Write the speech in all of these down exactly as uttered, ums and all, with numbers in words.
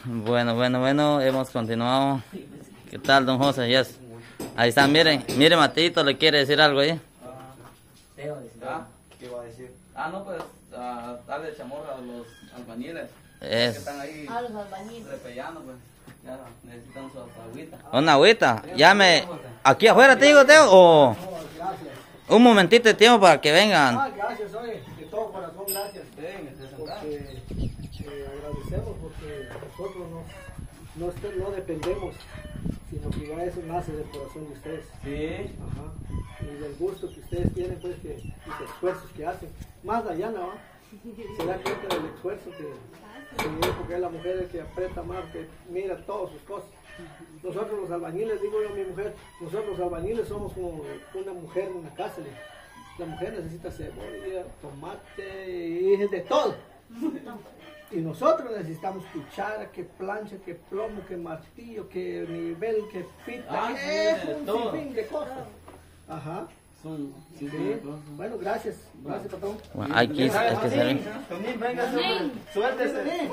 Bueno, bueno, bueno, hemos continuado. ¿Qué tal, don José? Yes. Ahí están, miren, miren, Matito le quiere decir algo ahí. ¿Ah? ¿Qué va a decir? Ah, no, pues, uh, darle chamorra a los albañiles. Es. Que están ahí A los albañiles. repellando, pues. Ya necesitan su agüita. Una agüita. Llame. ¿Aquí afuera te digo, Teo? O un momentito de tiempo para que vengan. Ah, gracias, oye, de todo corazón, gracias. Ven, se Porque eh, agradecemos porque nosotros no, no, este- no dependemos, sino que ya eso nace del corazón de ustedes. Sí. Ajá. Y del gusto que ustedes tienen, pues, que, y los esfuerzos que hacen. Más Dayana, ¿va? Se da cuenta del esfuerzo que, que es, porque es la mujer que aprieta más, que mira todas sus cosas. Nosotros los albañiles, digo yo a mi mujer, nosotros los albañiles somos como una mujer en una casa. ¿Le? La mujer necesita cebolla, tomate y de todo. Y nosotros necesitamos cuchara, que plancha, que plomo, que martillo, que nivel, que pita, Ah, que sí, es de un todo. sinfín de cosas. Ajá. Son, sí, Sí. Bueno, gracias. Gracias, patrón. Bueno, aquí es que se ven. Tonín, venga, suéltese.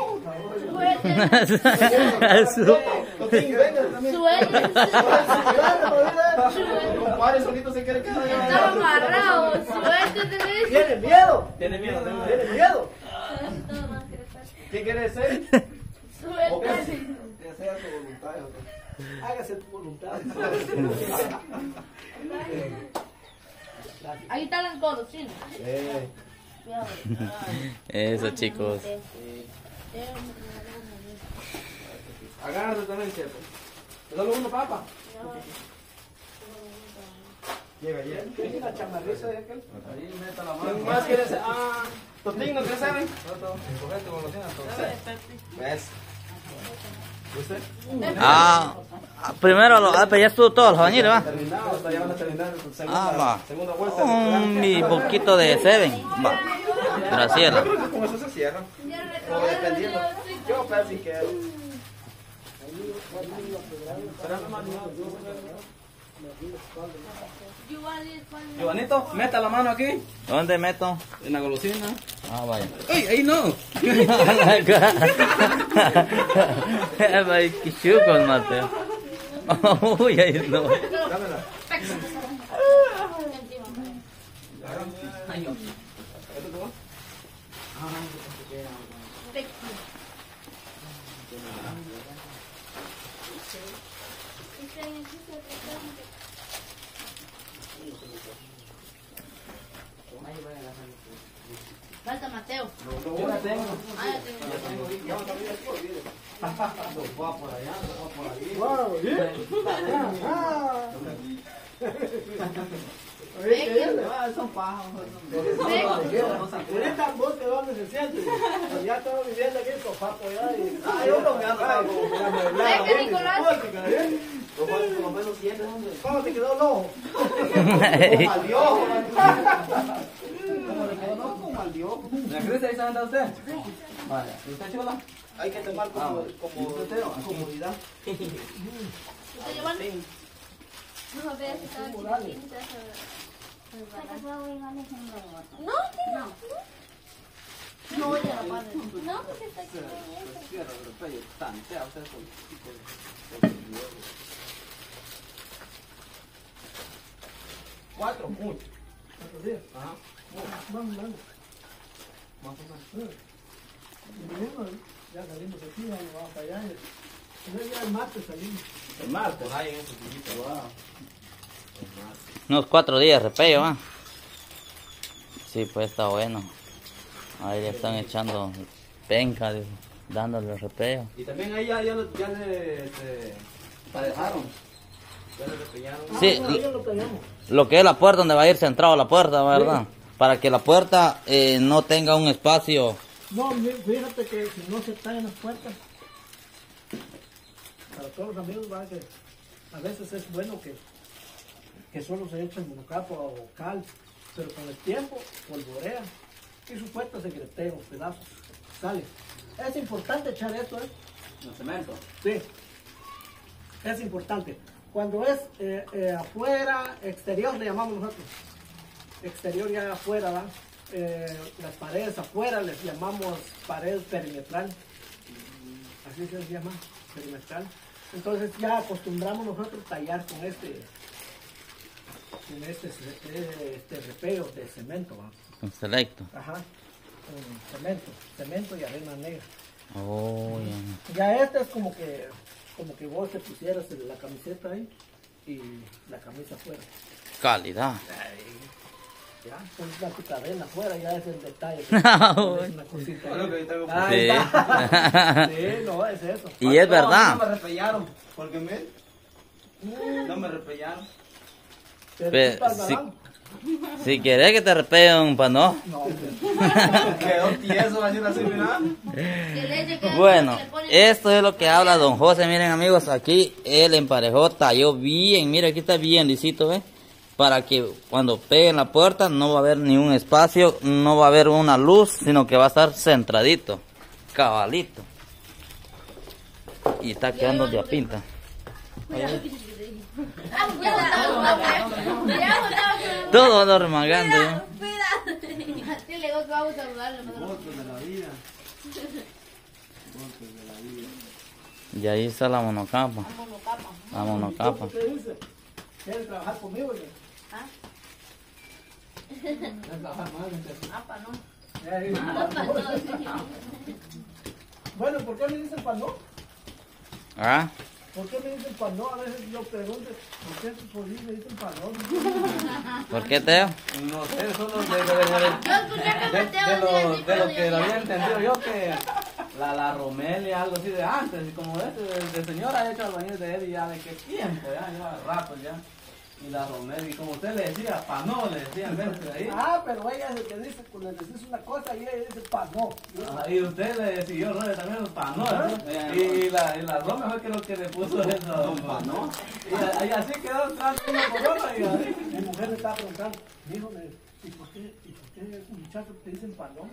Tonín, venga. Compadre, solito se quiere quedar allá. Estaba amarrado, suéltate. ¿Tiene miedo? Tiene miedo, ¿Tiene miedo? ¿Qué quiere ser? ¿O qué? Suéltate. Que sea su voluntad. Hágase tu voluntad. Ahí están las cosas, ¿sí? Eh. Eso, chicos. Agárrate también, chefe. ¿Te da uno, papá? Llega, llega. ¿Tiene la chamarrisa de aquel? Ahí, meta la mano. ¿Quién más quiere ser? Ah, Totín, ¿no quiere ser? Cogete con los dientes. ¿Ves? ¿Usted? Ah, primero, lo, ah, pues ya estuvo todo el albañil, ¿va? Terminado, hasta ya van a terminar su Ah, va. segunda, segunda vuelta. Un mi poquito de Seven. Va. Graciela. Yo creo que con eso se cierra. O dependiendo. Yo pensé que... Giovanito, meta la mano aquí. ¿Dónde meto? En la golosina. Ah, vaya. ¡Ay, ahí no! Ay, qué chucos, Mateo. Uy, ahí no. Dámela. Falta Mateo. Yo la tengo. Ah, ya tengo. Va por allá, va por ahí. Wow, ¿bien? Ah. Ah, son pájaros. Ahorita vos que dónde se siente. Ya estamos viviendo aquí con papo ya. Y... Ah, yo lo que ando. Venga, Nicolás. Por lo menos siete, hombre. ¿Cómo te quedó el ojo? Como al Dios. ¿Cómo le quedó? No, como al Dios. ¿La cresta ahí se anda usted? Vale. ¿Y usted, Chola? Hay que tomar como, como comodidad. ¿Usted lleva? No, vea si está chiquitita. No, no. No, ya la padre. No, porque está aquí. Cierra el pello, tantea usted solito. Cuatro, mucho. Ajá. Vamos, vamos. Más o menos. Ya salimos aquí, ya nos vamos para allá. Y ya el martes salimos. El martes, ahí en ese chiquito, va. Unos cuatro días de repello, ¿va? Sí, pues está bueno. Ahí le están echando penca, dijo, dándole el repello. Y también ahí ya, ya, lo- ya le este, parejaron. Ya le repellaron. Sí, Ah, ya lo pegamos. lo que es la puerta donde va a ir centrado la puerta, ¿verdad? Para que la puerta eh, no tenga un espacio. No, mi- fíjate que si no se traen las puertas, para todos los amigos, va que a veces es bueno que, que solo se echen monocapa o cal, pero con el tiempo polvorea y su puerta se gretea en pedazos, sale. Es importante echar esto, ¿eh? El cemento. Sí, es importante. Cuando es eh, eh, afuera, exterior le llamamos nosotros. Exterior ya afuera, ¿va? Eh, las paredes afuera les llamamos pared perimetral. así se llama, perimetral. Entonces ya acostumbramos nosotros tallar con este, con este, este repeo de cemento. ¿Va? Un selecto. Ajá, con cemento, cemento y arena negra. Oh, ya. Ya este es como que, como que vos te pusieras la camiseta ahí y la camisa afuera. Calidad. Ay, ya, entonces la tu cadena afuera ya es el detalle. Que es una cosita. Sí. Sí, no, es eso. Y es verdad. No me repellaron, porque me... No me repellaron. Pero Pe- tú estás si, galán. si querés que te repeguen un pano. No, Quedó tieso, así así, mira. Bueno, esto es lo que habla don José. Miren amigos, aquí él emparejó, talló bien. Mira, aquí está bien lisito, ¿ves? Para que cuando peguen la puerta no va a haber ni un espacio, no va a haber una luz, sino que va a estar centradito, cabalito. Y está quedando de a pinta. Todo ando remangando. ¿eh? Y ahí está la monocapa. La monocapa. ¿qué dice? ¿Quieres trabajar conmigo? ¿Ah? ¿Quieres trabajar más? Entonces? Ah, pa' no. Ya, dice, bueno, ¿por qué me dicen pano? ¿Ah? ¿Por qué me dicen pano? A veces yo pregunto, ¿por qué por ahí me dicen pano? ¿Por qué, Teo? No sé, solo de, de, de, de, Yo escuché que de, Mateo de decía lo, así, de lo pero que yo lo había ya- entendido yo, que la, la Romelia, algo así de antes, y como este, de, de señora ha hecho albañil de él y ya de qué tiempo, ya lleva rato ya. Y la Romelia, y como usted le decía, panó, le decía en vez de ahí. Ah, pero ella es el que dice, cuando le decís una cosa y ella dice pano. Ajá, y usted le siguió Romelia también los panó, ¿no? Y, y la, y la Romelia fue que lo que le puso eso. Panó. Y, y así quedó entrando uno por otro y así. Mi mujer me estaba preguntando, hijo, me, ¿y por qué, y por qué esos muchachos te dicen pano?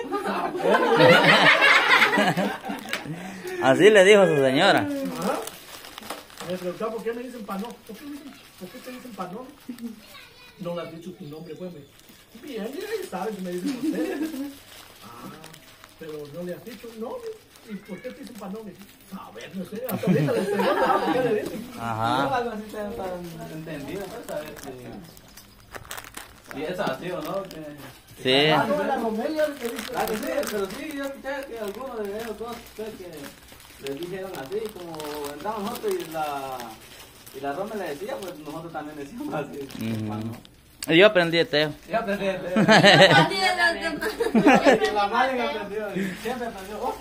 Así le dijo su señora. Ajá. Me preguntaba, ¿por qué me dicen pano? ¿Por qué, dicen, ¿Por qué te dicen pano? No le has dicho tu nombre, pues me. Bien, ya sabes, me dicen ustedes. Ah, pero no le has dicho, no. ¿Y por qué te dicen pano? A ver, no sé, hasta ahorita les pregunto, ¿no? ¿Por qué le dicen? No, Ajá. algo así te está entendido, pues, a ver si, si es así o no. Que, Sí. Ah, no, la Romelia que dice. ah, que sí, pero sí, yo escuché que algunos de ellos dos pues, que les dijeron así, como entramos nosotros y la, y la Roma le decía, pues nosotros también decíamos así. Ujú. Yo aprendí de Teo. Ya aprendí, Así de los demás. la madre aprendió, y siempre aprendió. Oh,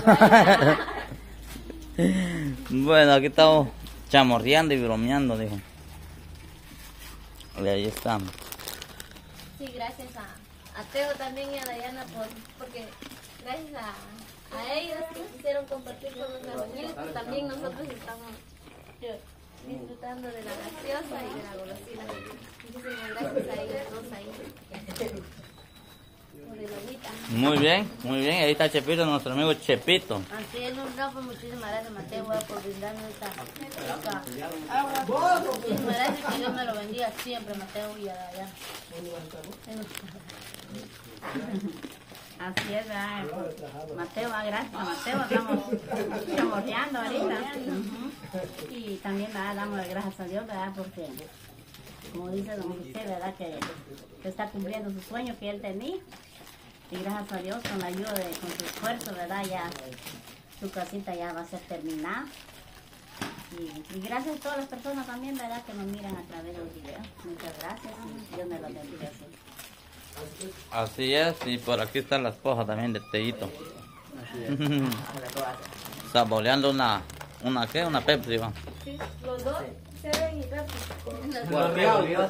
Bueno, aquí estamos chamorreando y bromeando, dijo. Y ahí estamos. Sí, gracias a, a Teo también y a Dayana por, porque gracias a, a ellos que quisieron compartir con los albañiles, pues también nosotros estamos yo, disfrutando de la gaseosa y de la golosina. Muchísimas gracias a ellos dos ahí. Por el agüita. Muy bien, muy bien. Ahí está Chepito, nuestro amigo Chepito. Así es, no, no, pues muchísimas gracias Mateo por brindarnos esta, esta agua. Muchísimas gracias, que Dios me lo bendiga siempre Mateo y a Dayana. Así es, ¿verdad? Mateo, ah, gracias a Mateo, estamos chamorreando ahorita. Ujú. Y también, ¿verdad? Damos las gracias a Dios, ¿verdad? Porque, como dice don José, ¿verdad? Que, que está cumpliendo su sueño que él tenía. Y gracias a Dios, con la ayuda de, con su esfuerzo, ¿verdad? Ya su casita ya va a ser terminada. Y, y gracias a todas las personas también, ¿verdad? Que nos miran a través de los videos. Muchas gracias. Dios me los bendiga siempre. Así es, y por aquí está la esposa también de Teito. Saboreando una, una ¿qué? Una Pepsi, va. Sí, los dos, Seven y Pepsi. Guardián, No,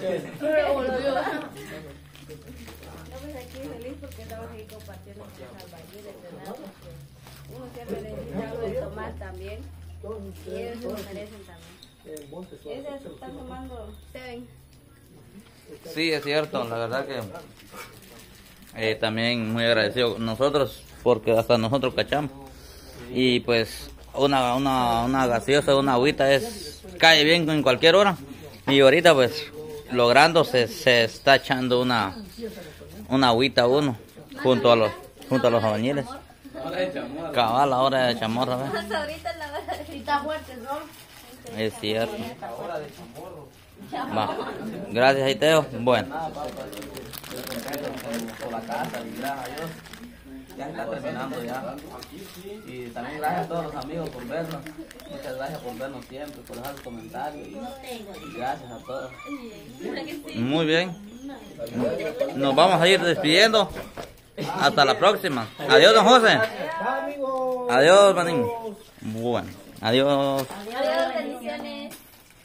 pues aquí feliz porque estamos aquí compartiendo con los albañiles, ¿verdad? Porque uno siempre necesita algo de tomar también. Y ellos se lo merecen también. Ellos se están tomando Seven. Sí, es cierto, la verdad que eh, también muy agradecido nosotros, porque hasta nosotros cachamos. Y pues una, una, una gaseosa, una agüita es, cae bien en cualquier hora. Y ahorita pues logrando se, se está echando una, una agüita uno junto a los, junto a los albañiles. Ahora de chamorro. Cabal, la hora de chamorro, ¿ves? Hasta ahorita la verdad. Y está fuerte el sol. Es cierto. Ahora de chamorro. Va. Gracias, ahí Teo. Bueno. Nada, papá. Estoy contento por la casa y gracias a Dios. Ya está terminando ya. Y también gracias a todos los amigos por vernos. Muchas gracias por vernos siempre, por dejar sus comentarios. Y, y gracias a todos. Muy bien. Nos vamos a ir despidiendo. Hasta la próxima. Adiós, don José. Amigos. Adiós, Manín. Bueno, adiós. Adiós, bendiciones.